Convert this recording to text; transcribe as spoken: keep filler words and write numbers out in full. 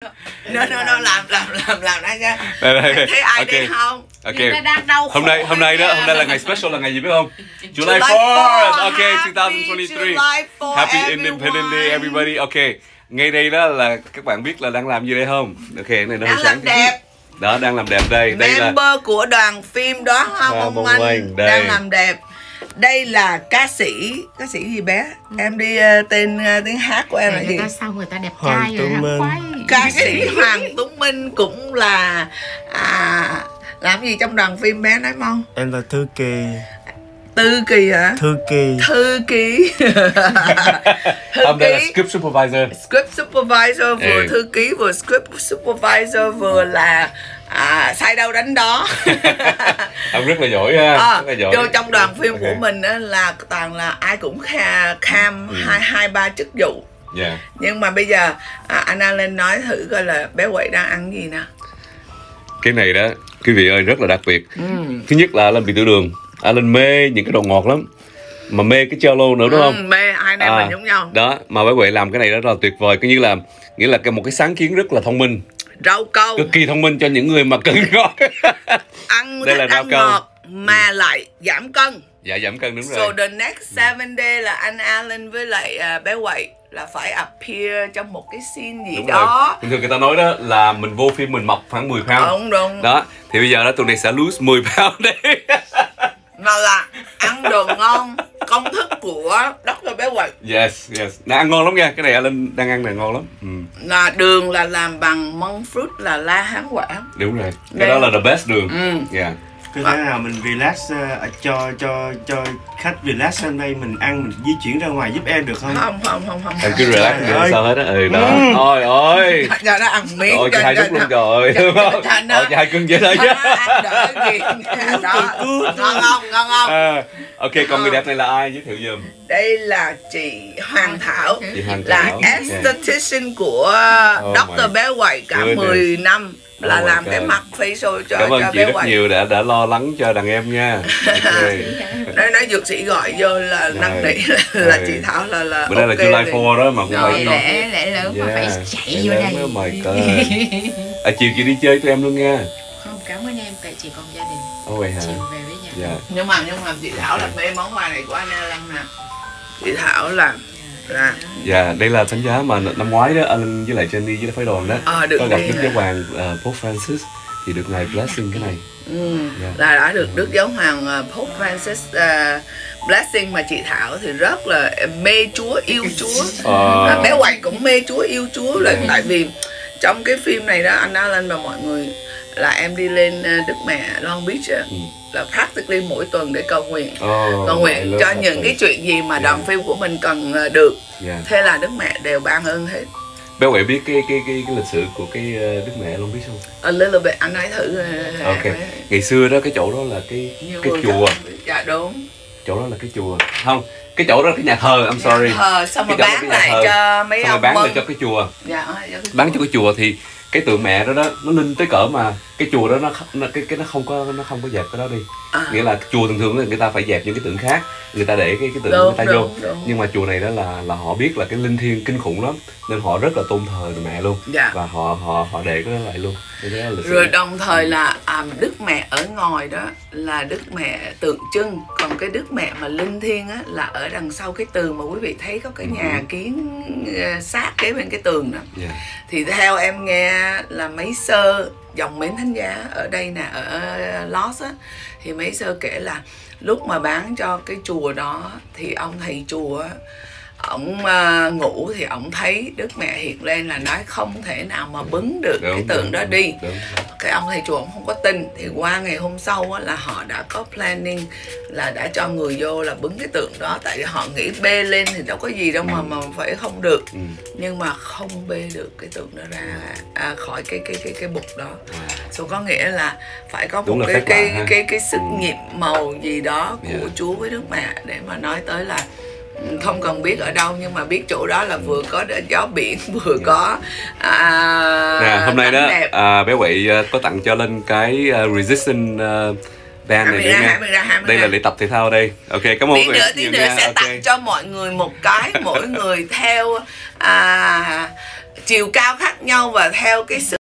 nó nó nó làm làm làm làm đây nha. Đây, đây, đây. Thấy ai Okay. đi không? Ok. Người ta đang đau Hôm nay hôm nay đó, hôm nay là ngày special là ngày gì biết không? July fourth. Ok, Happy twenty twenty-three. July fourth, Happy everyone. Independence Day everybody. Ok. Ngay đây đó là các bạn biết là đang làm gì đây không? Ok, cái này nó hơi Đang sáng làm đẹp. Đó, đang làm đẹp đây. Đây là Member của đoàn phim đó không À, ông Mông anh Oanh, đây. đang làm đẹp. Đây là ca sĩ, ca sĩ gì bé? Em đi uh, tên uh, tiếng hát của em là gì? Người ta sao người ta đẹp Hoàng trai rồi Tuấn hắn Minh. quay. Ca sĩ Hoàng Tuấn Minh cũng là à, làm gì trong đoàn phim bé nói không? Em là thư kỳ. Tư kỳ hả? Thư kỳ. Thư ký. Thư Hôm đây là ký. script supervisor. Script supervisor vừa Ừ. thư ký vừa script supervisor vừa là à, sai đâu đánh đó. Ông rất là giỏi ha. À, Rất là giỏi. vô trong đoàn phim Ok. của mình á, là toàn là ai cũng kha, kham Ừ. hai hai ba chức vụ. Dạ. Nhưng mà bây giờ à, anh Alan nói thử coi là bé Quậy đang ăn gì nè. Cái này đó, quý vị ơi, rất là đặc biệt. Ừ. Thứ nhất là Alan bị tiểu đường. Alan mê những cái đồ ngọt lắm. Mà mê cái cello nữa đúng Ừ, không? mê hai anh em À, mình giống nhau. Đó, mà bé Huệ làm cái này rất là tuyệt vời. Coi như là nghĩa là cái- một cái sáng kiến rất là thông minh, Rau câu cực kỳ thông minh cho những người mà cần ngọt. ăn Đây rất là rau ăn câu. ngọt mà lại giảm cân. Dạ, giảm cân đúng So rồi. the next seven day là anh Alan với lại à, bé Quậy là phải appear trong một cái scene gì Đúng đó. rồi. Bình thường người ta nói đó là mình vô phim mình mập khoảng mười pound. Đúng đúng. Đó, thì bây giờ đó tụi này sẽ lose mười pound đấy. Mà là ăn đồ ngon, công thức của doctor bé Quậy Yes, yes. Nó ăn ngon lắm nha. Cái này Alan đang ăn này ngon lắm. Ừ. là đường là làm bằng monk fruit là la hán quả. Đúng rồi. Cái Đây. đó là the best đường. Ừ. Yeah. Có thể nào mình relax uh, cho cho cho khách relax lên đây mình ăn mình di chuyển ra ngoài giúp em được không? Không không không không. Em cứ relax Trời đừng ơi. sao hết á. Ừ đó. Ôi ôi. Cho nó ăn miếng. Ôi, chị cho- hai cho- đúc luôn cho- trời cho- ơi. cho nó- Ôi, chị hai cưng vậy thôi chứ. cho nó ăn đỡ gì. Đó. Ngon không? Ngon không? À, ok, còn người đẹp này là ai? Giới thiệu giùm. Đây là chị Hoàng Thảo, Chị Hoàng là Thảo. esthetician của Oh doctor my bé Quậy cả goodness. mười năm là Oh my làm cái God. mặt facial cho Cảm ơn cho chị bé rất Quậy. nhiều đã đã lo lắng cho đàn em nha. Ok. Nói nói dược sĩ gọi vô là năn Rồi. nỉ là, là Rồi. chị Thảo là là Bữa nay là ok July liền. fourth đó mà cũng Rồi. phải. Lễ lễ lớn mà phải chạy vô đây. Oh my God. À, chiều chị đi chơi tụi em luôn nha. Không, cảm ơn em, tại chị còn gia đình. Ồ vậy hả? Chiều về với nhà. Dạ. Nhưng mà nhưng mà chị Thảo là mê món quà này của anh Alan nè. Chị Thảo là là Dạ, đây là thánh giá mà năm ngoái đó Alan với lại Jenny với phái đoàn đó ờ, được có gặp đi Đức hả? Giáo Hoàng uh, Pope Francis thì được ngài blessing cái này. ừ, Dạ. là đã được Đức Giáo Hoàng uh, Pope Francis uh, blessing, mà chị Thảo thì rất là mê Chúa, yêu Chúa. Ờ. À, bé Hoài cũng mê Chúa, yêu Chúa là Dạ. tại vì trong cái phim này đó anh Alan và mọi người là em đi lên uh, Đức Mẹ Long Beach á, Ừ. là practically mỗi tuần để cầu nguyện. Oh, Cầu I nguyện love cho that những cái place. chuyện gì mà Dạ. đoàn phim của mình cần uh, được. Dạ. Thế là Đức Mẹ đều ban ơn hết. Bé Huệ biết cái cái cái cái lịch sử của cái uh, Đức Mẹ Long Beach không? A little bit, anh nói thử. uh, Ok. em- Ngày xưa đó cái chỗ đó là cái Nhiều cái người chùa, không biết. Dạ đúng. chỗ đó là cái chùa. Không, cái chỗ đó là cái nhà thờ, I'm sorry. Thờ xong rồi Cái chỗ đó bán cái nhà lại thờ. cho mấy Xong rồi ông bán lại mân. cho cái chùa. Dạ, cho cái Bán cho cái chùa thì cái tượng mẹ đó đó nó ninh tới cỡ mà cái chùa đó nó, nó cái cái nó không có nó không có dẹp cái đó đi. À. Nghĩa là chùa thường thường là người ta phải dẹp những cái tượng khác, người ta để cái cái tượng Đúng, người ta vô. đúng, đúng. Nhưng mà chùa này đó là là họ biết là cái linh thiêng kinh khủng lắm nên họ rất là tôn thờ mẹ luôn. Dạ. Và họ họ họ để cái đó lại luôn. Cái đó là lịch sử. Rồi đồng thời là à, Đức Mẹ ở ngoài đó là Đức Mẹ tượng trưng, còn cái Đức Mẹ mà linh thiêng á là ở đằng sau cái tường mà quý vị thấy có cái nhà kiến uh, sát kế bên cái tường đó. Yeah. Thì theo em nghe là mấy sơ dòng Mến Thánh Giá ở đây nè, ở Lost á, thì mấy sơ kể là lúc mà bán cho cái chùa đó thì ông thầy chùa á, ổng uh, ngủ thì ổng thấy Đức Mẹ hiện lên là nói không thể nào mà bứng được Đúng, cái tượng đúng, đó đúng, đi. đúng. Cái ông thầy chùa ông không có tin, thì qua ngày hôm sau á, là họ đã có planning là đã cho người vô là bứng cái tượng đó, tại vì họ nghĩ bê lên thì đâu có gì đâu mà mà phải không được. Ừ. Nhưng mà không bê được cái tượng đó ra à, khỏi cái cái cái cái bục đó. So có nghĩa là phải có Đúng một là cái phép cái, lạ ha. cái cái cái sức nhiệm màu gì đó của Yeah. Chúa với Đức Mẹ để mà nói tới là ừ, không cần biết ở đâu nhưng mà biết chỗ đó là vừa có gió biển vừa có à, Nè, hôm nay cảnh đó đẹp. à, bé Huệ à, có tặng cho Linh cái uh, Resistance uh, band này hai mươi nữa ra, nha. hai mươi ra, hai mươi Đây ra. là lễ tập thể thao đây. Ok, cảm ơn Tí Huệ nữa, rất tí nhiều nữa nha. sẽ Ok. tặng cho mọi người một cái, mỗi người theo à, chiều cao khác nhau và theo cái sức